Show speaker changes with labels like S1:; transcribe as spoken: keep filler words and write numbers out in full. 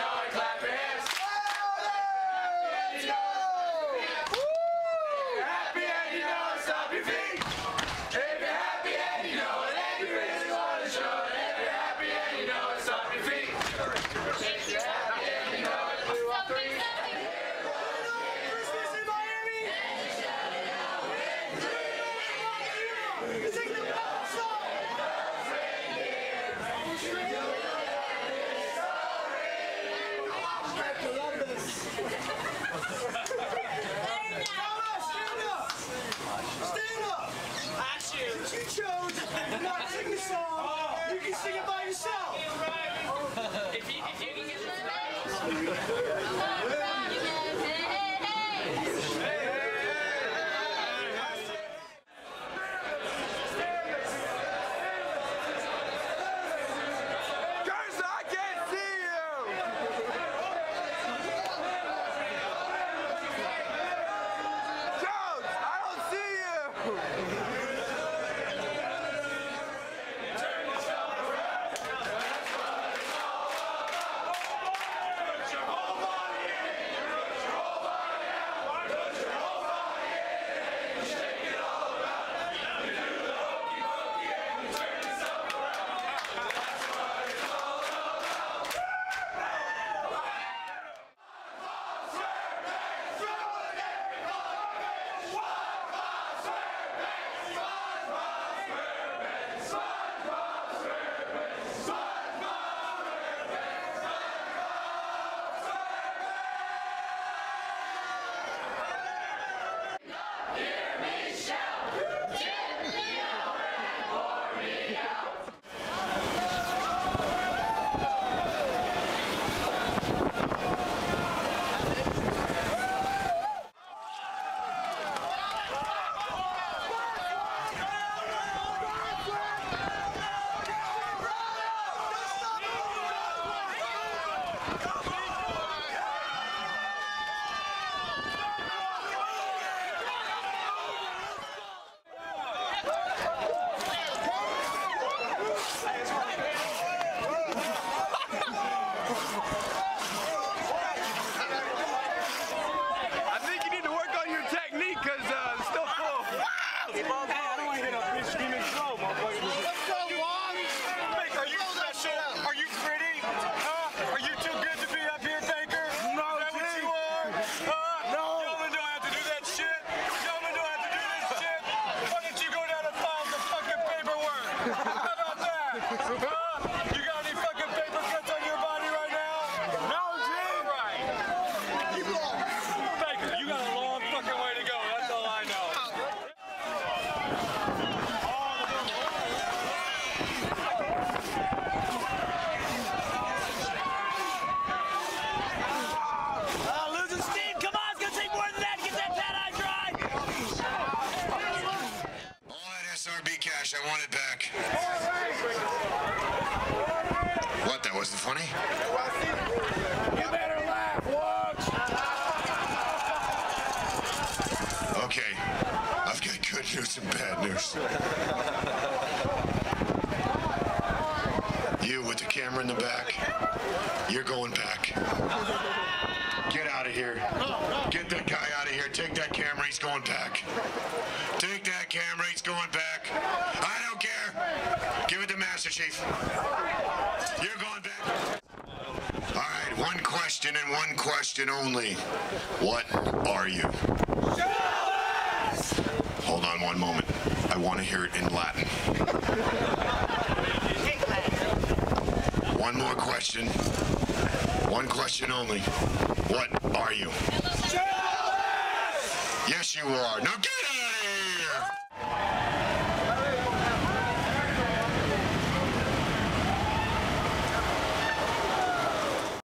S1: know it, clap your hands. Happy and you know it, stop your feet. If you're happy and you know it, and you really want to show it. If you're happy and you know it, stop your feet. If you're happy and you know it, blue on three. Christmas in Miami. Sing the bell song. Since you chose not to sing the song, you can sing it by yourself. If you, if you can get this Curse, I can't see you! Jones, I don't see you!
S2: I want it back. What, that wasn't funny?
S1: You better laugh, Wog.
S2: Okay, I've got good news and bad news. You with the camera in the back, you're going back. Get out of here. Get that guy out of here. Take that camera, he's going back. Take that camera, he's going back. I don't care. Give it to Master Chief. You're going back. All right, one question and one question only. What are you? Hold on one moment. I want to hear it in Latin. One more question. One question only. What are you? Yes, you are. Now get